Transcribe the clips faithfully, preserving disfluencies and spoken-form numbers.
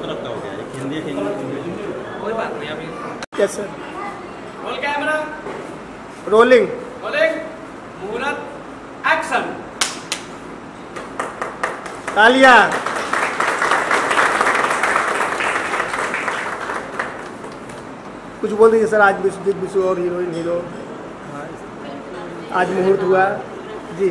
तरफ का हो गया है, हिंदी एक इंग्लिश। कोई बात नहीं अभी। Yes sir. Roll camera, rolling. Rolling, मुहूर्त, एक्शन। तालियां। कुछ बोल दीजिए सर, आज विश्वजीत विशु और हीरोइन हीरो आज मुहूर्त हुआ जी।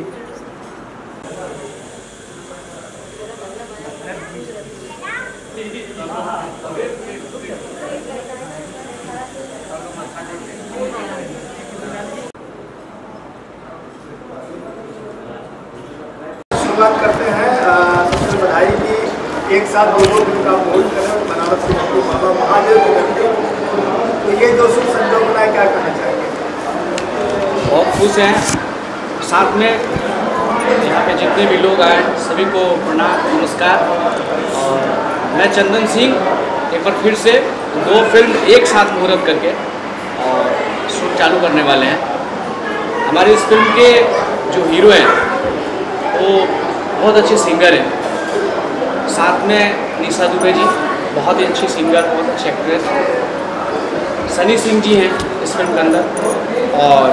शुरुआत करते हैं सबसे बधाई की एक साथ दो दो दिन का मुहूर्त करें बनारस के बाबा महादेव की धरती। तो ये जो शुभ संजोग बनाए, क्या करना चाहेंगे? बहुत खुश हैं, साथ में यहाँ पे जितने भी लोग आए सभी को प्रणाम नमस्कार। और मैं चंदन सिंह एक बार फिर से दो फिल्म एक साथ मुहूर्त करके और शूट चालू करने वाले हैं। हमारी इस फिल्म के जो हीरो हैं वो बहुत अच्छे सिंगर हैं, साथ में निशा दुबे जी बहुत ही अच्छी सिंगर, बहुत अच्छी एक्ट्रेस। सनी सिंह जी हैं इस फिल्म के अंदर, और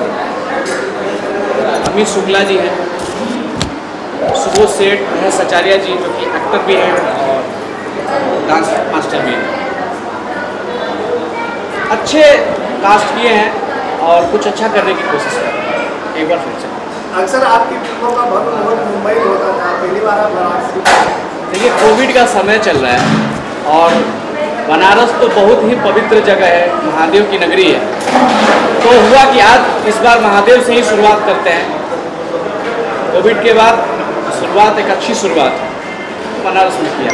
अमित शुक्ला जी हैं, सुबोध सेठ, महेश आचार्य जी जो कि एक्टर भी हैं और डांस मास्टर भी हैं। अच्छे कास्ट किए हैं और कुछ अच्छा करने की कोशिश कर रहे हैं एक बार फिर से। अक्सर आपकी फिल्मों का बहुत बहुत मुंबई होता था, पहली बार आप बनारस। देखिए कोविड का समय चल रहा है और बनारस तो बहुत ही पवित्र जगह है, महादेव की नगरी है। तो हुआ कि आज इस बार महादेव से ही शुरुआत करते हैं। कोविड के बाद शुरुआत एक अच्छी शुरुआत बनारस में किया।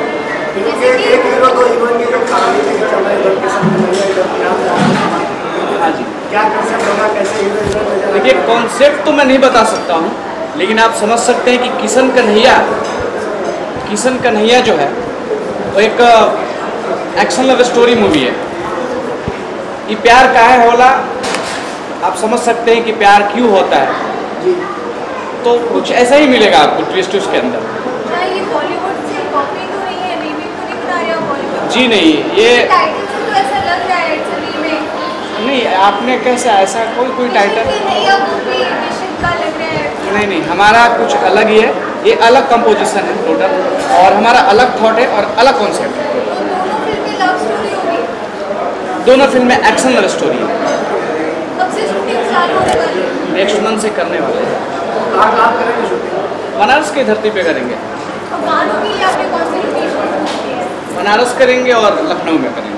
हाँ जी, क्या कंसेप्ट होगा, कैसे? देखिए कॉन्सेप्ट तो मैं नहीं बता सकता हूँ, लेकिन आप समझ सकते हैं कि किशन कन्हैया किशन कन्हैया जो है वो एक एक्शन लव स्टोरी मूवी है। ये प्यार काहे होला, आप समझ सकते हैं कि प्यार क्यों होता है। जी। तो कुछ ऐसा ही मिलेगा आपको ट्विस्ट उसके अंदर। क्या ये बॉलीवुड से कॉपी तो नहीं है, रीमेक तो नहीं बना रहे हो बॉलीवुड? जी नहीं, ये टाइटल से तो ऐसा लग रहा है इट्स रीमेक। नहीं, आपने कैसा ऐसा कोई कोई टाइटल नहीं है, वो भी निश्चित का लग रहा है। नहीं नहीं, हमारा कुछ अलग ही है, ये अलग कंपोजिशन है टोटल, और हमारा अलग थॉट है और अलग कॉन्सेप्ट है। तो दोनों फिल्में लव स्टोरी होगी? दोनों फिल्में एक्शन लव स्टोरी है। कब से शूटिंग चालू होने वाली है? नेक्स्ट मंथ से करने वाले हैं। कहाँ कहाँ करेंगे शूटिंग? बनारस की धरती पे करेंगे। और गानों के लिए आपने कौन सी लोकेशन की है? बनारस करेंगे और लखनऊ में करेंगे।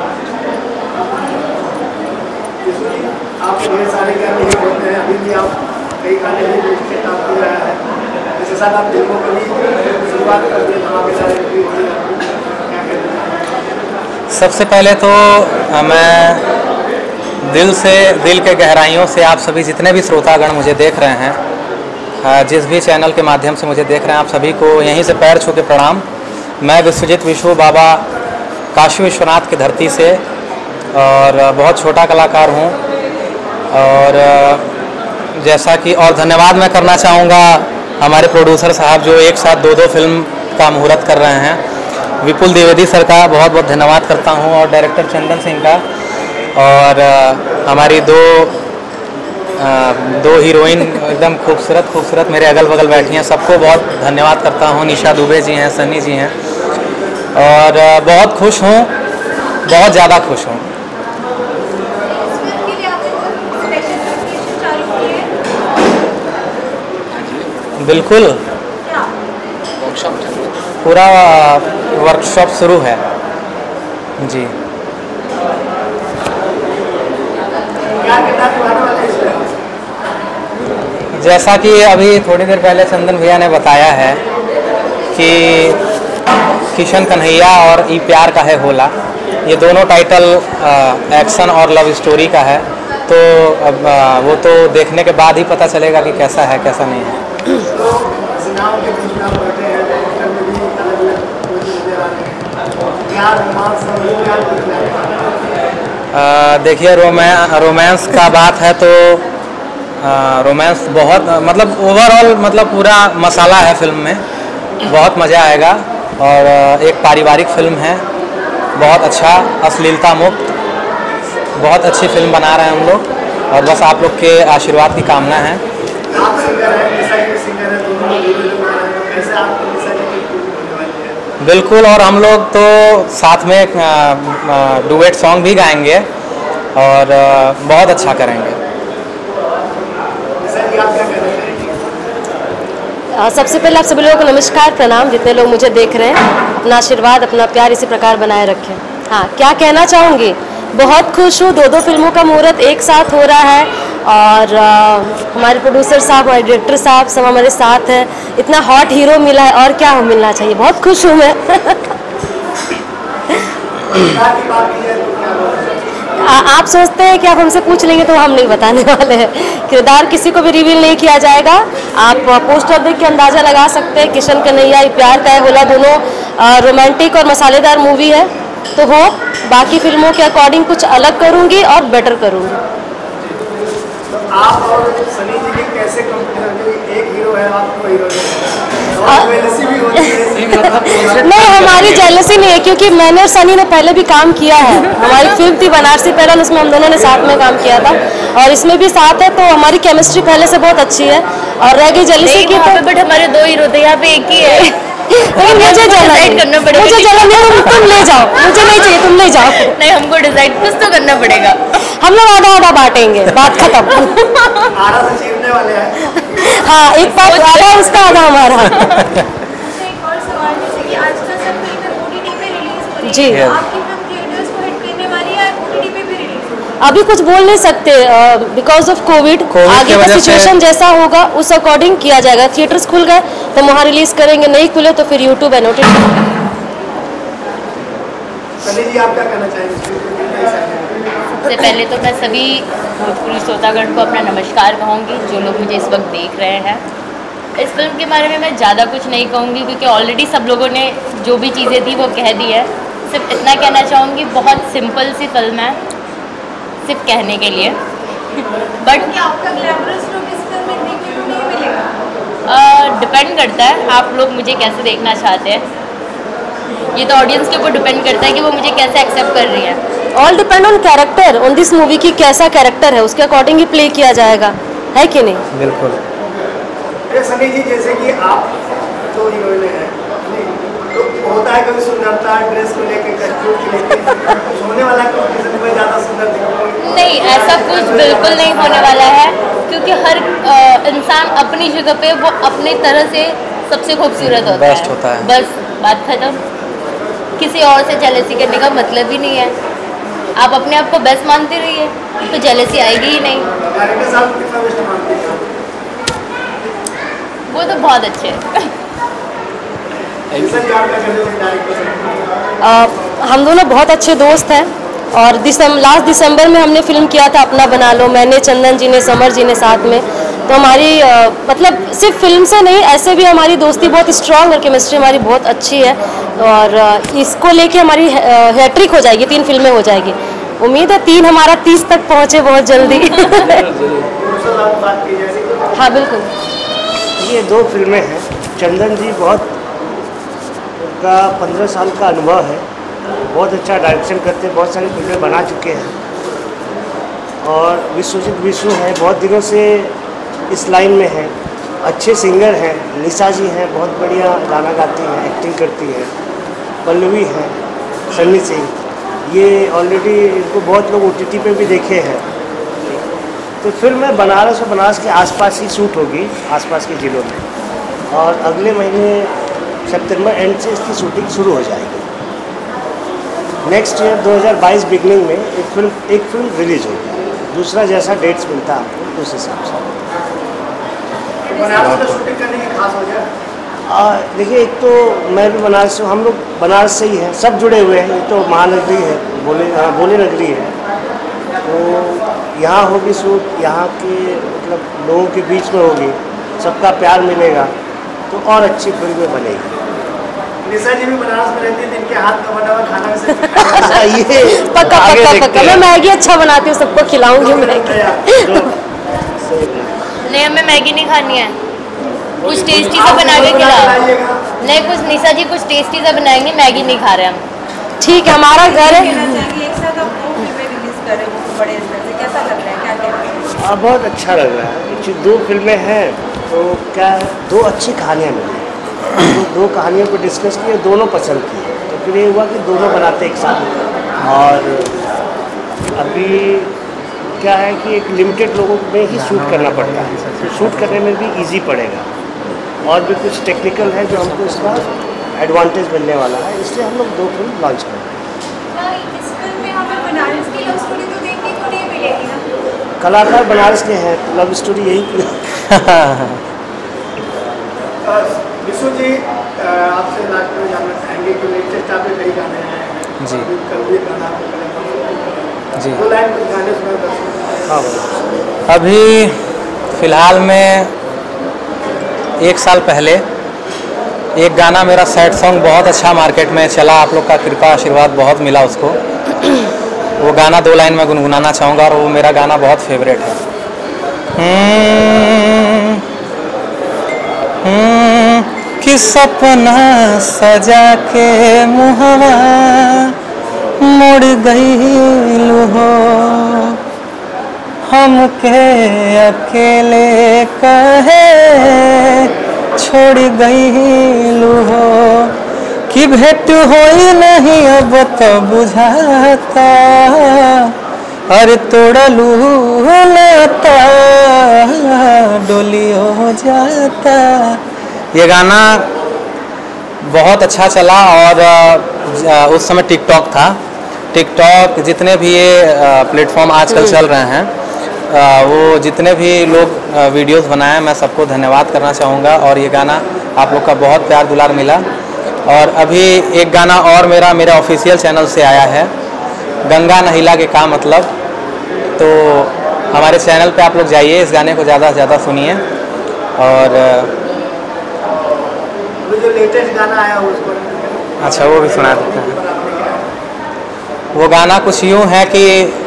आप ढेर सारे गाने हिट होते हैं, अभी भी आप कई गाने हिट लिखते काम कर रहा है। इसके साथ आप फिल्मों को भी शुरुआत कर दिए, धमाकेदार एंट्री हुई है, क्या कहते हैं? सबसे पहले तो मैं दिल से दिल के गहराइयों से आप सभी जितने भी श्रोतागण मुझे देख रहे हैं, जिस भी चैनल के माध्यम से मुझे देख रहे हैं, आप सभी को यहीं से पैर छू के प्रणाम। मैं विश्वजीत विशु बाबा काशी विश्वनाथ की धरती से और बहुत छोटा कलाकार हूँ। और जैसा कि और धन्यवाद मैं करना चाहूँगा हमारे प्रोड्यूसर साहब जो एक साथ दो दो फिल्म का मुहूर्त कर रहे हैं। विपुल द्विवेदी सर का बहुत बहुत धन्यवाद करता हूँ, और डायरेक्टर चंदन सिंह का, और हमारी दो दो हीरोइन एकदम खूबसूरत खूबसूरत मेरे अगल बगल बैठी हैं, सबको बहुत धन्यवाद करता हूँ। निशा दुबे जी हैं, सनी जी हैं, और बहुत खुश हूँ, बहुत ज़्यादा खुश हूँ। बिल्कुल, पूरा वर्कशॉप शुरू है जी। जैसा कि अभी थोड़ी देर पहले चंदन भैया ने बताया है कि किशन कन्हैया और ई प्यार का है होला, ये दोनों टाइटल एक्शन और लव स्टोरी का है। तो अब वो तो देखने के बाद ही पता चलेगा कि कैसा है कैसा नहीं है। देखिए रोमै रोमांस का बात है तो रोमांस बहुत मतलब ओवरऑल मतलब पूरा मसाला है फिल्म में, बहुत मज़ा आएगा। और एक पारिवारिक फिल्म है, बहुत अच्छा, अश्लीलता मुक्त, बहुत अच्छी फिल्म बना रहे हैं हम लोग और बस आप लोग के आशीर्वाद की कामना है। आप सिंगर हैं, निशा जी भी सिंगर हैं, दोनों लोग हीरो लोग हैं, तो कैसे आपको निशा जी की फिल्म होने वाली है? बिल्कुल, और हम लोग तो साथ में डुएट सॉन्ग भी गाएंगे और बहुत अच्छा करेंगे। निशा जी, आप क्या कहना चाहेंगे? आ, सबसे पहले आप सभी लोगों को नमस्कार, प्रणाम, जितने लोग मुझे देख रहे हैं। अपना आशीर्वाद, अपना प्यार इसी प्रकार बनाए रखें। हाँ, क्या कहना चाहूँगी, बहुत खुश हूँ, दो दो फिल्मों का मुहूर्त एक साथ हो रहा है और आ, हमारे प्रोड्यूसर साहब, हमारे डायरेक्टर साहब सब हमारे साथ हैं। इतना हॉट हीरो मिला है और क्या मिलना चाहिए, बहुत खुश हूँ मैं। आ, आप सोचते हैं कि आप हमसे पूछ लेंगे तो हम नहीं बताने वाले हैं। किरदार किसी को भी रिवील नहीं किया जाएगा। आप पोस्टर देख के अंदाज़ा लगा सकते हैं। किशन कन्हैया, प्यार का है होला, दोनों रोमांटिक और मसालेदार मूवी है। तो हो बाकी फिल्मों के अकॉर्डिंग कुछ अलग करूँगी और बेटर करूँगी। तो आप और सनी जी की कैसे कंपेयर, एक हीरो है, आपको हीरो है और जेलसी भी होती है? नहीं, हमारी जेलसी नहीं है क्योंकि मैंने और सनी ने पहले भी काम किया है। हमारी फिल्म थी बनारसी पैरल, उसमें हम दोनों ने साथ में काम किया था और इसमें भी साथ है, तो हमारी केमिस्ट्री पहले से बहुत अच्छी है। और रह गई जेलसी की तो बट हमारे दो हीरो थे, यहाँ पे एक ही है। लेकिन मुझे जलन करना पड़ेगा। मुझे जलन नहीं, तुम ले जाओ, मुझे नहीं चाहिए, तुम ले जाओ। नहीं, हमको डिसाइड कुछ तो करना पड़ेगा। हम लोग आधा आधा बांटेंगे, बात खत्म। आरा से छीनने वाले हैं। हाँ, एक बात आधा उसका, आधा हमारा। अच्छा, एक और सवाल, जैसे कि आजकल सब फिल्में ओटीटी पे रिलीज हो रही है, जी। तो आपकी फिल्म थिएटर्स को हिट करने वाली है, ओटीटी पे भी रिलीज होगी? अभी कुछ बोल नहीं सकते बिकॉज ऑफ कोविड। कोविड की आगे का वजह से- सिचुएशन जैसा होगा उस अकॉर्डिंग किया जाएगा। थिएटर्स खुल गए तो वहाँ रिलीज करेंगे, नहीं खुले तो फिर YouTube and OTT. Sunny ji, आप क्या कहना चाहेंगे? सबसे पहले तो मैं सभी भोजपुरी श्रोतागण को अपना नमस्कार कहूँगी जो लोग मुझे इस वक्त देख रहे हैं। इस फिल्म के बारे में मैं ज़्यादा कुछ नहीं कहूँगी क्योंकि ऑलरेडी सब लोगों ने जो भी चीज़ें थी वो कह दी है। सिर्फ इतना कहना चाहूँगी, बहुत सिंपल सी फिल्म है, सिर्फ कहने के लिए। बट क्या आपका ग्लैमरस लुक इस फिल्म में देखने को नहीं मिलेगा? डिपेंड करता है आप लोग मुझे कैसे देखना चाहते हैं। ये तो ऑडियंस के ऊपर डिपेंड करता है कि वो मुझे कैसे एक्सेप्ट कर रही है। All depend on character, on this movie की कैसा कैरेक्टर है उसके अकॉर्डिंग ही प्ले किया जाएगा, है कि नहीं? बिल्कुल। अरे सनी जी, जैसे कि आप तो हीरोइन हैं, तो होता है कभी सुंदरता, ड्रेस को लेके, कस्ट्यूम को लेके कुछ होने वाला है, कंपटीशन में ज़्यादा सुंदर दिखोगे? नहीं, ऐसा कुछ बिल्कुल नहीं होने वाला है क्योंकि हर अ, इंसान अपनी जगह पे वो अपनी तरह से सबसे खूबसूरत होता बेस्ट है। होता है। बस बात खत्म। किसी और से जेलसी करने का मतलब ही नहीं है। आप अपने आप को बेस्ट मानते रहिए तो जेलसी आएगी ही नहीं। डायरेक्टर साहब को कितना बेस्ट मानते हैं? वो तो बहुत अच्छे हैं। निशा जी, आप क्या कहते हैं डायरेक्टर साहब? आ, हम दोनों बहुत अच्छे दोस्त हैं और दिसंबर लास्ट दिसंबर में हमने फिल्म किया था अपना बना लो, मैंने, चंदन जी ने, समर जी ने साथ में। तो हमारी आ, मतलब सिर्फ फिल्म से नहीं, ऐसे भी हमारी दोस्ती बहुत स्ट्रांग और केमिस्ट्री हमारी बहुत अच्छी है और आ, इसको लेके हमारी हैट्रिक हो जाएगी, तीन फिल्में हो जाएगी। उम्मीद है तीन हमारा तीस तक पहुँचे बहुत जल्दी। दूसरा आप बात की जाए, हाँ बिल्कुल। ये दो फिल्में हैं। चंदन जी बहुत का पंद्रह साल का अनुभव है, बहुत अच्छा डायरेक्शन करते हैं, बहुत सारी फिल्में बना चुके हैं और विश्वजीत विशु हैं, बहुत दिनों से इस लाइन में हैं, अच्छे सिंगर हैं। निशा जी हैं, बहुत बढ़िया गाना गाती हैं, एक्टिंग करती हैं। पल्लवी हैं, सन्नी सिंह, ये ऑलरेडी इनको बहुत लोग ओटीटी पे भी देखे हैं। तो फिल्म बनारस और बनारस के आसपास ही शूट होगी, आसपास के ज़िलों में, और अगले महीने सितंबर एंड से इसकी शूटिंग शुरू हो जाएगी। नेक्स्ट ईयर दो हज़ार बाईस बिगनिंग में एक फिल्म एक फिल्म रिलीज होगी। दूसरा जैसा डेट्स मिलता है आपको उस हिसाब से। बनारस में शूटिंग करने की खास वजह? देखिए, एक तो मैं भी बनारस से, हम लोग बनारस से ही हैं, सब जुड़े हुए हैं। ये तो महानगरी है, बोले हाँ बोले नगरी है, तो यहाँ होगी शूट, यहाँ के मतलब लोगों के बीच में होगी, सबका प्यार मिलेगा तो और अच्छी फिल्में बनेगी। निशा जी भी बनारस में रहती है, इनके हाथ का बना हुआ खाना भी सिर्फ अच्छा, ये पक्का आगे पक्का देखते पक्का, हैं। मैं मैगी अच्छा बनाती हूँ, सबको खिलाऊंगी मैगी। जो- सही है। नहीं, हमें मैगी नहीं खानी है। कुछ टेस्टी सा बना के खिला। नहीं, कुछ निशा जी कुछ टेस्टी सा बनाएंगे, मैगी नहीं खा रहे हम। ठीक है, हमारा घर है। एक साथ आप दो फिल्में रिलीज कर रहे हो बड़े स्तर से, कैसा लग रहा है, क्या कहते हैं? हाँ, बहुत अच्छा लग रहा है। जो दो फिल्में हैं तो क्या है, दो अच्छी कहानियाँ मिली, तो दो कहानियों को डिस्कस किए, दोनों पसंद किए, तो फिर ये हुआ कि दोनों बनाते एक साथ। और अभी क्या है कि एक लिमिटेड लोगों में ही शूट करना पड़ता है, तो शूट करने में भी इजी पड़ेगा। और भी कुछ टेक्निकल है जो हमको इसका एडवांटेज मिलने वाला है, इसलिए हम लोग दो फिल्म लॉन्च कर रहे हैं। इस फिल्म में हमें बनारस की लव स्टोरी तो देखने को नहीं मिलेगी ना? कलाकार बनारस के हैं, लव स्टोरी यही की। विशु जी, आपसे लास्ट में जानना चाहेंगे कि लेटेस्ट आपके कई गाने आए हैं जी कल भी गाना जी दो लाइन कुछ गाने सुना। हाँ, अभी फ़िलहाल में एक साल पहले एक गाना मेरा सैड सॉन्ग बहुत अच्छा मार्केट में चला, आप लोग का कृपा आशीर्वाद बहुत मिला उसको। वो गाना दो लाइन में गुनगुनाना चाहूँगा और वो मेरा गाना बहुत फेवरेट है। हम्म, हम्म, कि सपना सजा के मुहवा मुड़ गई हो, हमके अकेले कहे छोड़ गई हो, कि भेंट होई नहीं अब तो बुझाता, अरे तोड़लू नाता डोली हो जाता। ये गाना बहुत अच्छा चला और उस समय टिकटॉक था। टिकटॉक जितने भी ये प्लेटफॉर्म आजकल चल रहे हैं, वो जितने भी लोग वीडियोस बनाए, मैं सबको धन्यवाद करना चाहूँगा। और ये गाना आप लोग का बहुत प्यार दुलार मिला। और अभी एक गाना और मेरा मेरे ऑफिशियल चैनल से आया है, गंगा नहिला के का मतलब। तो हमारे चैनल पे आप लोग जाइए, इस गाने को ज़्यादा से ज़्यादा सुनिए। और जो लेटेस्ट गाना आया हो उसको अच्छा वो भी सुना देते हैं। वो गाना कुछ यूँ है कि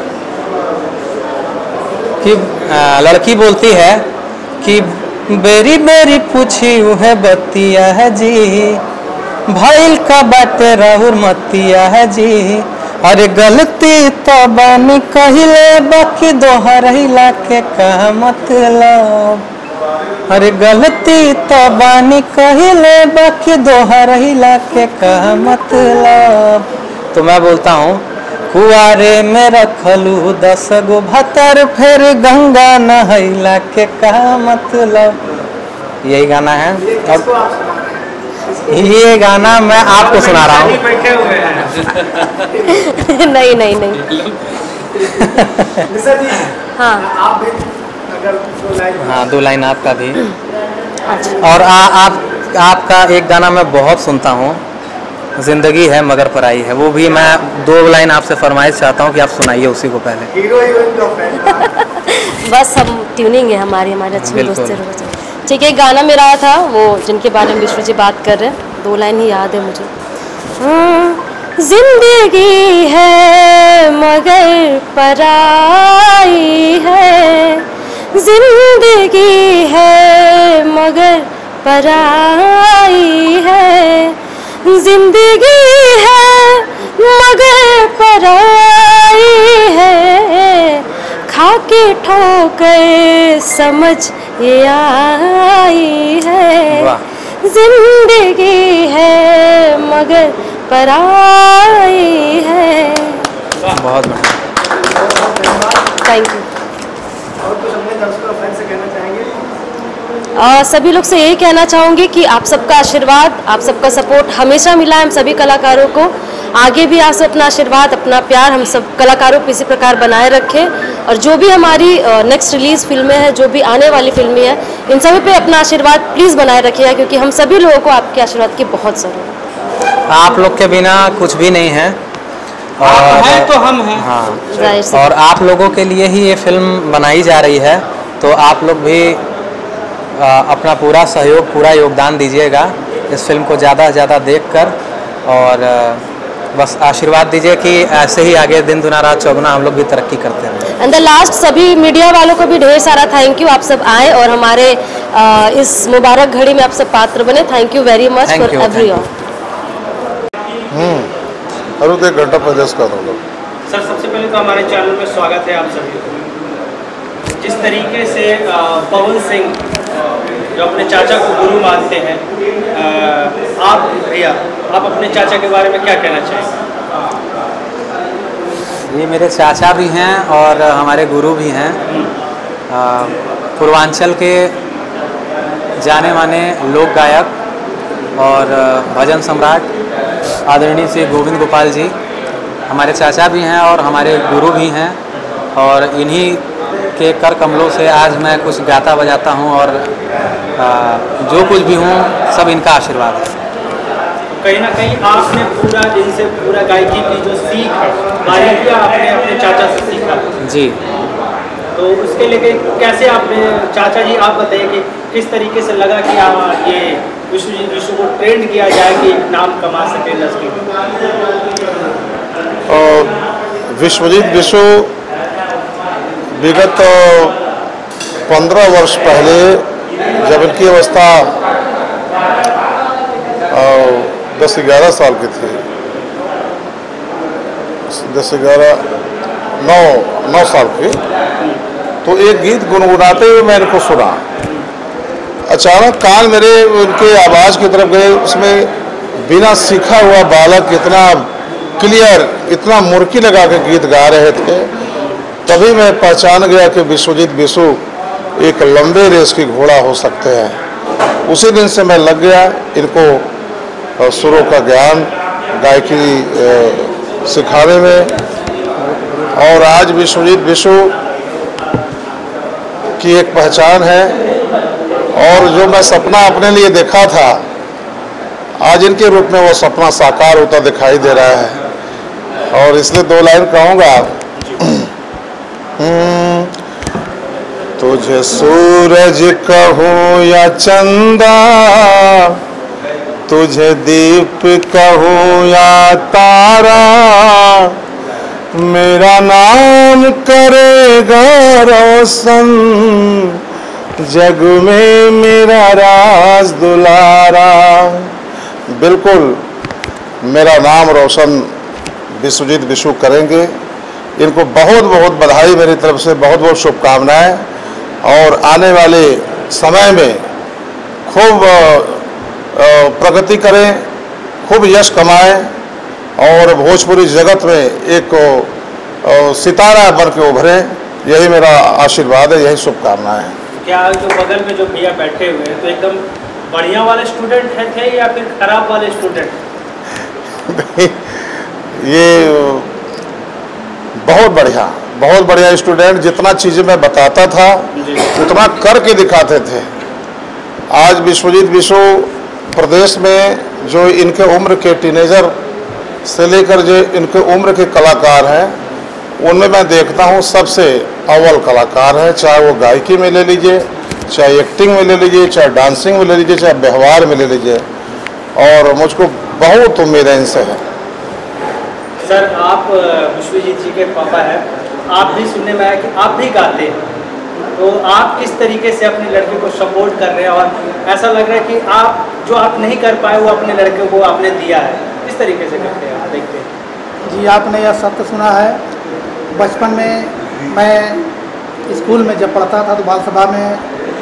कि लड़की बोलती है कि बेरी बेरी पूछी है बतिया है जी, भइल का बाटे राहुर मतिया है जी, अरे गलती तो बानी कहिले बाकी दोहरैला के का मतलब, अरे गलती तो बानी कहिले बाकी दोहरैला के का मतलब। तो मैं बोलता हूँ, कुआरे में रखलू दस गो भतर फिर गंगा नहैला के का मतलब। यही गाना है। अब ये गाना मैं आपको सुना रहा हूँ। नहीं नहीं नहीं। निशा जी, हाँ आप भी अगर दो लाइन हाँ दो लाइन आपका भी। और आ, आप आपका एक गाना मैं बहुत सुनता हूँ, जिंदगी है मगर पराई है, वो भी मैं दो लाइन आपसे फरमाइश चाहता हूँ कि आप सुनाइए उसी को पहले। हीरो हीरोइन का फ्रेंड बस हम ट्यूनिंग है हमारी, हमारे अच्छे दोस्त से। ठीक है, एक गाना मेरा आया था वो जिनके बारे में विष्णु जी बात कर रहे हैं, दो लाइन ही याद है मुझे। जिंदगी है मगर पराई है, जिंदगी है मगर पराई है, जिंदगी है मगर पराई है, खाके ठोकर समझ ये आई है, जिंदगी है मगर पराई है। बहुत बढ़िया, थैंक यू। और कुछ अपने दर्शकों फ्रेंड से कहना चाहेंगे? आ, सभी लोग से यही कहना चाहूँगी कि आप सबका आशीर्वाद, आप सबका सपोर्ट हमेशा मिला है हम सभी कलाकारों को। आगे भी आप सब अपना आशीर्वाद, अपना प्यार हम सब कलाकारों को इसी प्रकार बनाए रखें। और जो भी हमारी नेक्स्ट रिलीज फिल्में हैं, जो भी आने वाली फिल्में हैं, इन सभी पे अपना आशीर्वाद प्लीज़ बनाए रखिएगा, क्योंकि हम सभी लोगों को आपके आशीर्वाद की बहुत ज़रूरत है। आप लोग के बिना कुछ भी नहीं है। आप हैं तो हम हैं। हाँ, जाहिर सी और आप लोगों के लिए ही ये फिल्म बनाई जा रही है, तो आप लोग भी आ, अपना पूरा सहयोग, पूरा योगदान दीजिएगा इस फिल्म को ज़्यादा से ज़्यादा देखकर। और आ, बस आशीर्वाद दीजिए कि ऐसे ही आगे दिन दुना रात चौगुना हम लोग भी तरक्की करते हैं। एंड द लास्ट, सभी मीडिया वालों को भी ढेर सारा थैंक यू। आप सब आए और हमारे इस मुबारक घड़ी में आप सब पात्र बने। Thank you very much Thank for you, every all. अरे तो एक घंटा पहले इसका दूँगा। सर सबसे पहले तो हमारे चैनल में स्वागत है आप सभी को। जिस तरीके से अ, पवन सिंह जो अपने चाचा को गुरु मानते हैं, अ, आप भैया आप अपने चाचा के बारे में क्या कहना चाहेंगे? ये मेरे चाचा भी हैं और हमारे गुरु भी हैं। अ, पूर्वांचल के जाने माने लोक गायक और भजन सम्राट आदरणीय श्री गोविंद गोपाल जी हमारे चाचा भी हैं और हमारे गुरु भी हैं, और इन्हीं के कर कमलों से आज मैं कुछ गाता बजाता हूँ और आ, जो कुछ भी हूँ सब इनका आशीर्वाद है। कहीं ना कहीं आपने पूरा इनसे पूरा गायकी की जो सीख है बारीकियाँ आपने अपने चाचा से सीखा जी। तो उसके लिए कैसे आपने चाचा जी आप बताइए कि किस तरीके से लगा कि हाँ ये विश्व विश्व को ट्रेंड किया जाए कि एक नाम कमा सके इंडस्ट्री में? और विश्वजीत विशु विगत पंद्रह वर्ष पहले जब इनकी अवस्था दस ग्यारह साल की थी, दस ग्यारह नौ नौ साल की, तो एक गीत गुनगुनाते हुए मैंने इनको सुना। अचानक कान मेरे उनके आवाज़ की तरफ गए। उसमें बिना सीखा हुआ बालक इतना क्लियर, इतना मुर्की लगा के गीत गा रहे थे। तभी मैं पहचान गया कि विश्वजीत विशु एक लंबे रेस की घोड़ा हो सकते हैं। उसी दिन से मैं लग गया इनको सुरों का ज्ञान, गायकी सिखाने में। और आज विश्वजीत विशु की एक पहचान है, और जो मैं सपना अपने लिए देखा था आज इनके रूप में वो सपना साकार होता दिखाई दे रहा है। और इसलिए दो लाइन कहूँगा। तुझे सूरज कहूँ या चंदा, तुझे दीप कहूँ या तारा, मेरा नाम करेगा रोशन, जग में मेरा राज दुलारा। बिल्कुल मेरा नाम रोशन विश्वजीत विशु करेंगे। इनको बहुत बहुत बधाई मेरी तरफ से, बहुत बहुत शुभकामनाएं। और आने वाले समय में खूब प्रगति करें, खूब यश कमाएं और भोजपुरी जगत में एक सितारा बन के उभरें। यही मेरा आशीर्वाद है, यही शुभकामनाएं हैं। क्या जो बगल में जो भैया बैठे हुए हैं तो एकदम बढ़िया वाले स्टूडेंट है थे या फिर खराब वाले स्टूडेंट? ये बहुत बढ़िया बहुत बढ़िया स्टूडेंट। जितना चीज़ें मैं बताता था उतना करके दिखाते थे। आज विश्वजीत विशु प्रदेश में जो इनके उम्र के टीनेजर से लेकर जो इनके उम्र के कलाकार हैं उनमें मैं देखता हूँ सबसे अव्वल कलाकार है। चाहे वो गायकी में ले लीजिए, चाहे एक्टिंग में ले लीजिए, चाहे डांसिंग में ले लीजिए, चाहे व्यवहार में ले लीजिए। और मुझको बहुत उम्मीद है इनसे है। सर आप विश्वजीत जी के पापा हैं, आप भी सुनने में आया कि आप भी गाते हैं, तो आप किस तरीके से अपने लड़के को सपोर्ट कर रहे हैं? और ऐसा लग रहा है कि आप जो आप नहीं कर पाए वो अपने लड़के को आपने दिया है, किस तरीके से करते हैं आप? देखते हैं जी, आपने यह सत्य सुना है। बचपन में मैं स्कूल में जब पढ़ता था तो बाल सभा में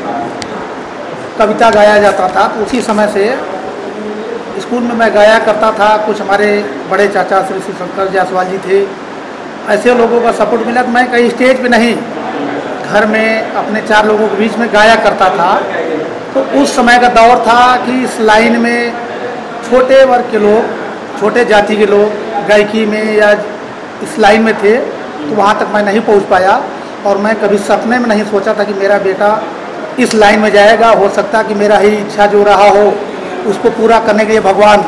कविता गाया जाता था, तो उसी समय से स्कूल में मैं गाया करता था। कुछ हमारे बड़े चाचा श्री श्री शंकर जायसवाल जी थे, ऐसे लोगों का सपोर्ट मिला तो मैं कहीं स्टेज पे नहीं, घर में अपने चार लोगों के बीच में गाया करता था। तो उस समय का दौर था कि इस लाइन में छोटे वर्ग के लोग, छोटे जाति के लोग गायकी में या इस लाइन में थे, तो वहाँ तक मैं नहीं पहुँच पाया। और मैं कभी सपने में नहीं सोचा था कि मेरा बेटा इस लाइन में जाएगा। हो सकता कि मेरा ही इच्छा जो रहा हो उसको पूरा करने के लिए भगवान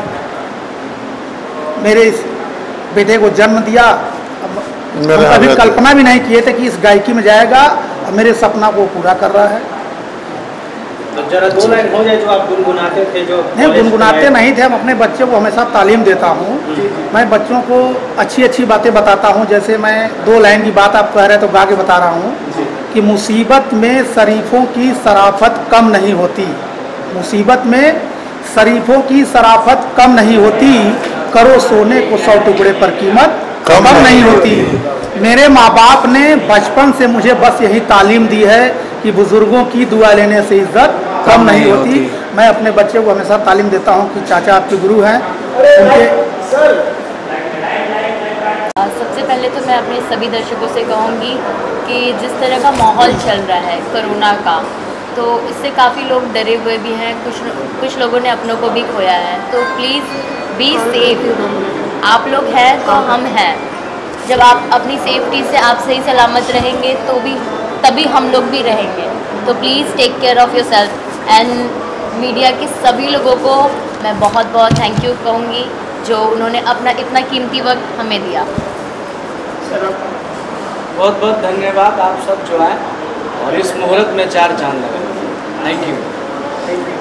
मेरे इस बेटे को जन्म दिया। हम कभी कल्पना भी नहीं किए थे कि इस गायकी में जाएगा और मेरे सपना को पूरा कर रहा है। तो जरा दो लाइन हो जाए जो आप गुनगुनाते थे। जो नहीं, गुनगुनाते नहीं थे, हम अपने बच्चों को हमेशा तालीम देता हूँ। मैं बच्चों को अच्छी अच्छी बातें बताता हूँ। जैसे मैं दो लाइन की बात आप कह रहे तो गा के बता रहा हूँ। कि मुसीबत में शरीफों की शराफत कम नहीं होती, मुसीबत में शरीफों की शराफत कम नहीं होती, करो सोने को सौ टुकड़े पर कीमत कम, कम नहीं होती। मेरे माँ बाप ने बचपन से मुझे बस यही तालीम दी है कि बुज़ुर्गों की दुआ लेने से इज्जत कम नहीं होती। मैं अपने बच्चे को हमेशा तालीम देता हूँ कि चाचा आपके गुरु हैं, उनके सबसे पहले तो मैं अपने सभी दर्शकों से कहूँगी कि जिस तरह का माहौल चल रहा है कोरोना का, तो इससे काफ़ी लोग डरे हुए भी हैं, कुछ कुछ लोगों ने अपनों को भी खोया है। तो प्लीज़ बी सेफ। आप लोग हैं तो हम हैं। जब आप अपनी सेफ्टी से आप सही सलामत रहेंगे तो भी तभी हम लोग भी रहेंगे। तो please take care of yourself. And media के सभी लोगों को मैं बहुत बहुत थैंक यू कहूँगी जो उन्होंने अपना इतना कीमती वक्त हमें दिया। बहुत बहुत धन्यवाद आप सब जो आए और इस मुहूर्त में चार चांद लगा। Thank you.